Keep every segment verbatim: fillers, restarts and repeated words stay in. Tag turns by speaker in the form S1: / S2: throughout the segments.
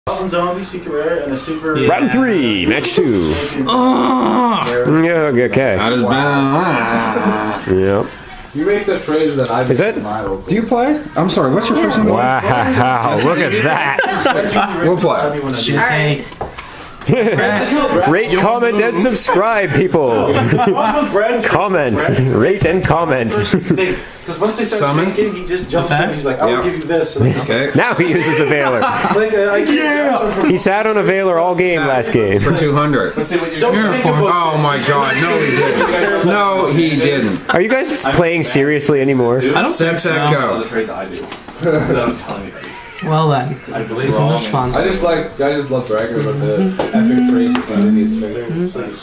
S1: Zombie, secret rare, and a super.
S2: Yeah. Round three, match two. Oh. Yeah, okay.
S3: That has been.
S2: Yep.
S4: You make the trades that I.
S2: Is it?
S3: Do you play? I'm sorry. What's your first name?
S2: Wow! Look at that.
S3: We'll play.
S5: Shit.
S2: Rate, comment, and subscribe, people. Comment, rate, and comment.
S1: Because once they start
S3: Summon?
S1: thinking, he just jumps in. He's like, "I'll
S3: Yeah.
S1: give you this." And
S3: Okay.
S2: Now he uses the Veiler.
S1: like, uh, I yeah.
S2: He sat on a Veiler all game last game.
S3: For two hundred.
S1: Don't think about
S3: Oh my god, no he didn't. No, he didn't.
S2: Are you guys playing seriously anymore?
S5: I don't think
S3: Sex
S5: so.
S3: Ed go.
S5: Well then,
S1: I believe
S5: isn't this fun?
S4: I just like, I just love bragging about the epic trades that I need to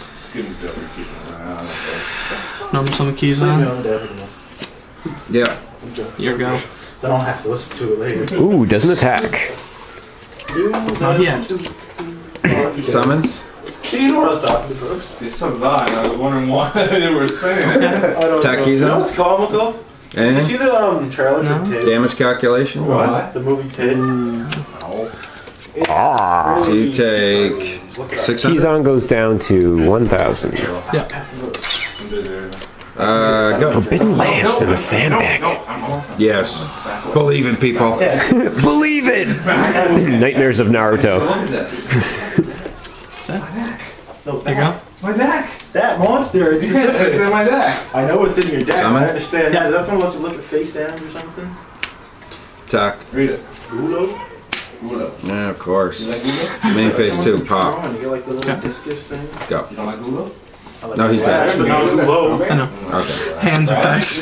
S5: Number some keys on.
S3: Yeah.
S5: Here we go.
S1: Then I'll have to listen to it later.
S2: Ooh, doesn't attack.
S5: Not yet.
S3: Summon.
S1: You know what I was talking to, Brooks?
S4: It's so bad. I was wondering what they were saying.
S1: I don't
S3: Attack
S1: know.
S3: keys
S1: You know
S3: on.
S1: what's comical? Did you see
S3: Anything?
S1: the um, trailer for
S5: No.
S1: Tid?
S3: Damage calculation.
S4: What?
S1: The movie Tid?
S2: Ah.
S3: So you take six hundred.
S2: Keyzon goes down to one thousand.
S5: Yeah.
S3: Uh, go.
S2: Forbidden Lance in the sandbag.
S3: Yes. Believe in people.
S2: Believe it! Nightmares of Naruto.
S5: Set.
S1: No,
S5: There you go.
S4: My deck.
S1: that monster. It's
S4: It's
S1: specific.
S4: in my deck.
S1: I know it's in your deck.
S3: Summon?
S1: I understand. Yeah, that one wants to look at face down or something.
S3: Attack.
S4: Read it.
S1: Gulo?
S4: Gulo.
S3: Yeah, of course.
S4: You like Gulo?
S3: Main phase two. Pop.
S1: And you get like the little
S5: Yeah.
S1: discus thing.
S3: Go.
S4: You don't like Gulo?
S1: I like
S3: No, he's
S1: Flash,
S3: dead.
S1: But not Gulo.
S5: I know.
S3: Okay.
S5: Hands effects.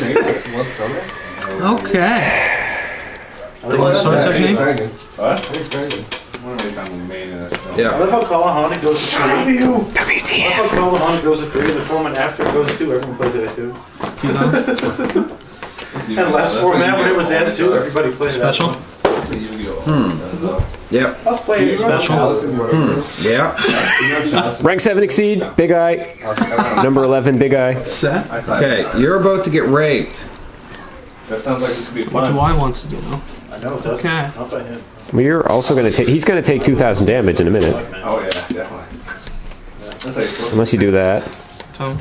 S5: Okay.
S1: I love
S5: Sword
S1: how-
S5: technique.
S4: What? What am I talking main in this stuff?
S1: I
S3: Yeah.
S1: love how Kalahana goes to three. I love
S2: W T
S1: how
S2: F.
S1: Kalahana goes to three, and the format after it goes to two. Everyone plays it at two.
S5: Keys on.
S1: And last format when it was at two, everybody played it at
S5: Special.
S1: one.
S3: Hmm. Yep.
S1: Let's play it.
S5: Special.
S3: Hmm. Yeah.
S2: Rank seven exceed, Big Eye. Number eleven, Big Eye.
S5: Set.
S3: Okay, you're about to get raped.
S4: That sounds like this could be
S5: What
S4: fun.
S5: do I want to do now?
S1: I know it does.
S5: Okay.
S1: Not by him.
S2: We're also going to take. He's going to take two thousand damage in a minute.
S4: Oh yeah, definitely. That's like
S2: Unless you do that.
S5: So,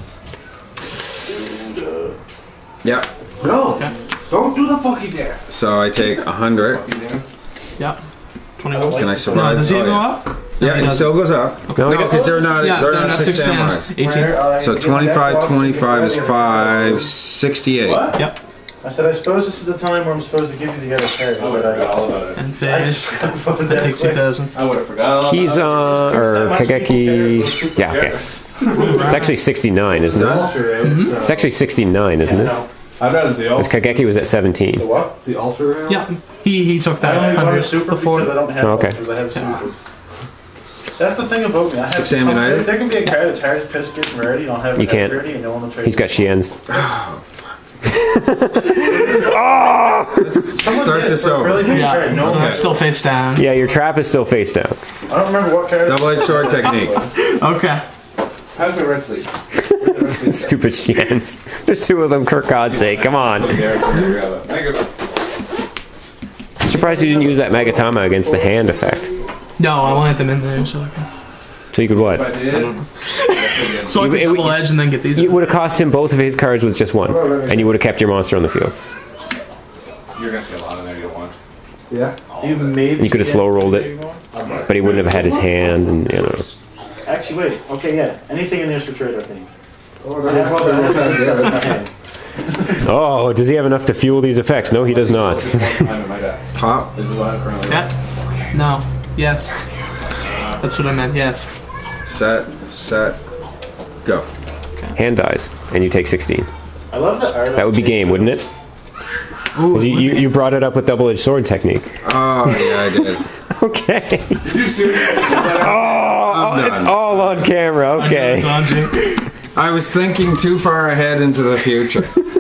S3: Yep.
S4: no.
S5: Okay.
S4: Don't do the fucking dance.
S3: So I take a hundred.
S4: Fucking dance.
S5: yeah. twenty gold.
S3: Can I
S5: No,
S3: survive?
S5: does he
S3: Oh,
S5: go
S3: yeah.
S5: up?
S3: Yeah,
S5: he
S3: it
S5: doesn't.
S3: still goes up.
S2: No,
S3: No, because they're not.
S5: Yeah,
S3: they're not six
S5: stands.
S3: samurais.
S5: eighteen.
S3: So twenty-five, twenty-five is five sixty-eight.
S1: What?
S5: Yep.
S1: I said, I suppose this is the time where I'm supposed to give you the other card.
S4: I would
S1: But
S4: have forgot
S1: I,
S4: all about it.
S5: And
S1: I
S5: phase.
S1: just voted
S5: I
S1: that
S5: take two
S1: quick.
S5: thousand.
S4: I would have forgot all about it.
S2: Keyzon or Kageki. Yeah, okay. It's actually sixty-nine, isn't it?
S1: Ultra, right?
S5: Mm-hmm.
S1: So-
S2: It's actually sixty-nine, isn't
S1: I
S2: it?
S1: know.
S4: I'd rather the
S2: Because
S4: ultra.
S2: Kageki was at seventeen.
S1: The what?
S4: The ultra.
S5: Yeah. He he took
S1: I
S5: that
S1: only want a
S5: hundred
S1: super
S5: before.
S1: because I don't have
S2: Oh, okay.
S1: ultras, I have super. That's the thing about me. I have
S3: Six
S1: some,
S3: United?
S1: there, there can be a card that's hard as piss getting rarity, and I'll have
S2: You
S1: it
S2: can't.
S1: rarity, and no one will trade.
S2: He's got Shien's.
S1: Someone
S3: Start
S1: did
S3: this
S1: for a
S3: over.
S1: Really big
S5: Yeah.
S1: card. No
S5: So
S1: one
S5: that's
S1: has.
S5: still face down.
S2: Yeah, your trap is still face down.
S1: I don't remember what card.
S3: Double-edged sword technique.
S5: Okay.
S4: How's my red sleeve?
S2: Stupid Shien's. There's two of them, for God's sake. Come on.
S4: There, grab it. Thank you.
S2: I'm surprised you didn't use that Magatama against the hand effect.
S5: No, I wanted them in there so I can.
S2: So you could what?
S4: If I did,
S5: So I
S2: You-
S5: can
S2: it-
S5: double edge and then get these.
S2: It would have cost him both of his cards with just one. And you would have kept your monster on the field.
S4: you're gonna see a lot in there you don't want.
S1: Yeah. You made.
S2: You could have slow rolled it. But he wouldn't have had his hand, and you know.
S1: Actually, wait. Okay, yeah. Anything in there's for trade, I think. I have all the other stuff in my hand.
S2: Oh, does he have enough to fuel these effects? No, he does not.
S4: I'm in my deck.
S3: Pop.
S4: This is what I'm currently.
S5: Yeah. No. Yes. That's what I meant. Yes.
S3: Set. Set. Go.
S2: Hand dies, and you take sixteen.
S1: I love the art.
S2: That would be game, wouldn't it?
S5: Ooh.
S2: 'Cause You, you, you brought it up with double-edged sword technique.
S3: Oh, yeah, I did.
S2: Okay.
S4: Did you seriously?
S2: Oh, it's all on camera. Okay.
S5: Dodging.
S3: I was thinking too far ahead into the future.